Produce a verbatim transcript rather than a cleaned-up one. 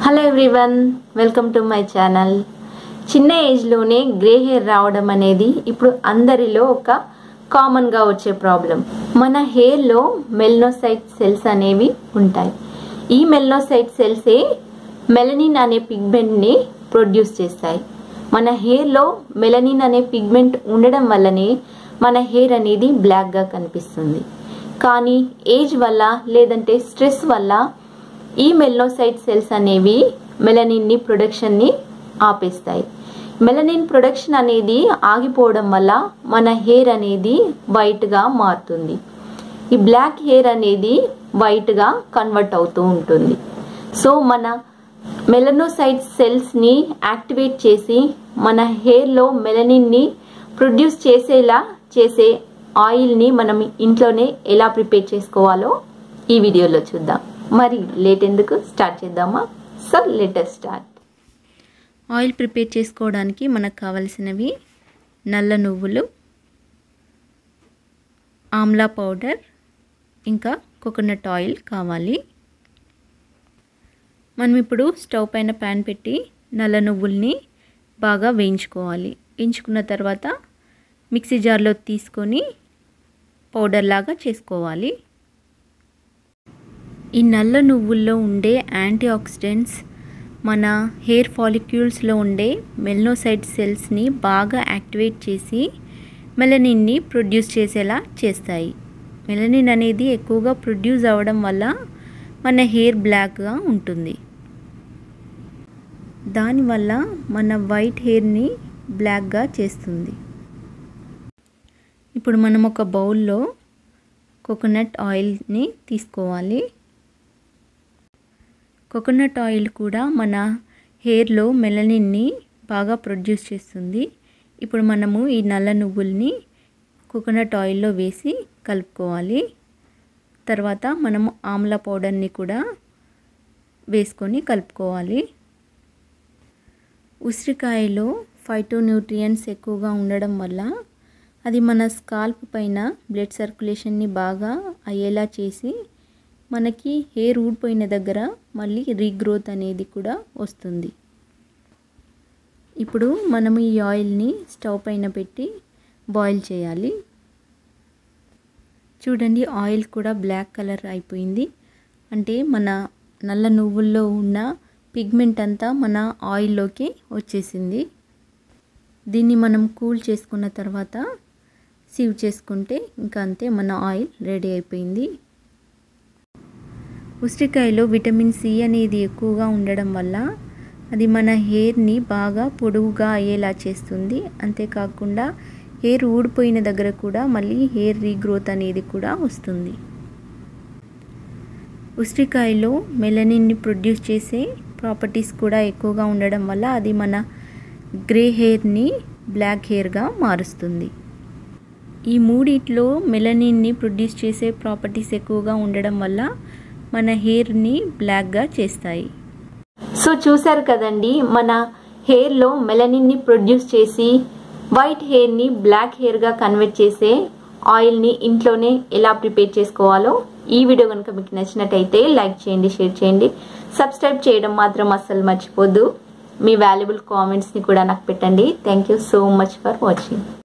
Hello everyone, welcome to my channel. చిన్న ఏజ్లోనే grey hair రావడం అనేది ఇప్పుడు అందరిలో ఒక కామన్గా వచ్చే ప్రాబ్లం. మన హెయిర్లో మెలనోసైట్ సెల్స్ అనేవి ఉంటాయి. ఈ మెలనోసైట్ సెల్సే మెలనిన్ అనే పిగ్మెంట్ని ప్రొడ్యూస్ చేస్తాయి. మన హెయిర్లో మెలనిన్ అనే పిగ్మెంట్ ఉండడం వల్లనే మన హెయిర్ అనేది బ్లాక్గా కనిపిస్తుంది. కానీ ఏజ్ వల్ల లేదంటే స్ట్రెస్ వల్ల ఈ మెలనోసైట్ సెల్స్ అనేవి మెలనిన్ ని ప్రొడక్షన్ ని ఆపేస్తాయి. మెలనిన్ ప్రొడక్షన్ అనేది ఆగిపోవడం వల్ల మన హెయిర్ అనేది వైట్ గా మారుతుంది. ఈ బ్లాక్ హెయిర్ అనేది వైట్ గా కన్వర్ట్ అవుతూ ఉంటుంది. సో మన మెలనోసైట్ సెల్స్ ని యాక్టివేట్ చేసి మన హెయిర్ లో మెలనిన్ ని ప్రొడ్యూస్ చేసేలా చేసే ఆయిల్ ని మనం ఇంట్లోనే ఎలా ప్రిపేర్ చేసుకోవాలో ఈ వీడియోలో చూద్దాం. మరి లేట్ ఎందుకు, స్టార్ట్ చేద్దామా? So let us start. Oil prepare చేసుకోవడానికి మనకు కావలసినవి నల్ల నువ్వులు, ఆమ్లా పౌడర్, ఇంకా కోకోనట్ ఆయిల్ కావాలి. మనం ఇప్పుడు స్టవ్ పైన ప్యాన్ పెట్టి నల్ల నువ్వుల్ని బాగా వేయించుకోవాలి. వేయించుకున్న తర్వాత మిక్సీ జార్లో తీసుకొని పౌడర్ లాగా చేసుకోవాలి. ఈ నల్ల నువ్వుల్లో ఉండే యాంటీ ఆక్సిడెంట్స్ మన హెయిర్ ఫాలిక్యూల్స్లో ఉండే మెలనోసైట్ సెల్స్ని బాగా యాక్టివేట్ చేసి మెలనిన్ని ప్రొడ్యూస్ చేసేలా చేస్తాయి. మెలనిన్ అనేది ఎక్కువగా ప్రొడ్యూస్ అవ్వడం వల్ల మన హెయిర్ బ్లాక్గా ఉంటుంది. దానివల్ల మన వైట్ హెయిర్ని బ్లాక్గా చేస్తుంది. ఇప్పుడు మనం ఒక బౌల్లో కోకోనట్ ఆయిల్ని తీసుకోవాలి. కోకోనట్ ఆయిల్ కూడా మన హెయిర్లో మెలనిన్ని బాగా ప్రొడ్యూస్ చేస్తుంది. ఇప్పుడు మనము ఈ నల్ల నువ్వుల్ని కోకోనట్ ఆయిల్లో వేసి కలుపుకోవాలి. తర్వాత మనము ఆమ్లా పౌడర్ని కూడా వేసుకొని కలుపుకోవాలి. ఉసిరికాయలో ఫైటో న్యూట్రియంట్స్ ఎక్కువగా ఉండడం వల్ల అది మన స్కాల్ప్ పైన బ్లడ్ సర్క్యులేషన్ని బాగా అయ్యేలా చేసి మనకి హెయిర్ ఊడిపోయిన దగ్గర మళ్ళీ రీగ్రోత్ అనేది కూడా వస్తుంది. ఇప్పుడు మనము ఈ ఆయిల్ని స్టవ్ పైన పెట్టి బాయిల్ చేయాలి. చూడండి, ఆయిల్ కూడా బ్లాక్ కలర్ అయిపోయింది. అంటే మన నల్ల నువ్వుల్లో ఉన్న పిగ్మెంట్ అంతా మన ఆయిల్లోకి వచ్చేసింది. దీన్ని మనం కూల్ చేసుకున్న తర్వాత సీవ్ చేసుకుంటే ఇంకా అంతే, మన ఆయిల్ రెడీ అయిపోయింది. ఉసిరికాయలో విటమిన్ సి అనేది ఎక్కువగా ఉండడం వల్ల అది మన హెయిర్ని బాగా పొడవుగా అయ్యేలా చేస్తుంది. అంతేకాకుండా హెయిర్ ఊడిపోయిన దగ్గర కూడా మళ్ళీ హెయిర్ రీగ్రోత్ అనేది కూడా వస్తుంది. ఉసిరికాయలో మెలనిన్ని ప్రొడ్యూస్ చేసే ప్రాపర్టీస్ కూడా ఎక్కువగా ఉండడం వల్ల అది మన గ్రే హెయిర్ని బ్లాక్ హెయిర్గా మారుస్తుంది. ఈ మూడిట్లో మెలనిన్ని ప్రొడ్యూస్ చేసే ప్రాపర్టీస్ ఎక్కువగా ఉండడం వల్ల మన హెయిర్ని బ్లాక్గా చేస్తాయి. సో చూసారు కదండి, మన హెయిర్లో మెలనిన్ని ప్రొడ్యూస్ చేసి వైట్ హెయిర్ని బ్లాక్ హెయిర్గా కన్వర్ట్ చేసే ఆయిల్ని ఇంట్లోనే ఎలా ప్రిపేర్ చేసుకోవాలో ఈ వీడియో కనుక మీకు నచ్చినట్టయితే లైక్ చేయండి, షేర్ చేయండి, సబ్స్క్రైబ్ చేయడం మాత్రం అస్సలు మర్చిపోద్దు. మీ వాల్యుబుల్ కామెంట్స్ని కూడా నాకు పెట్టండి. Thank you so much for watching.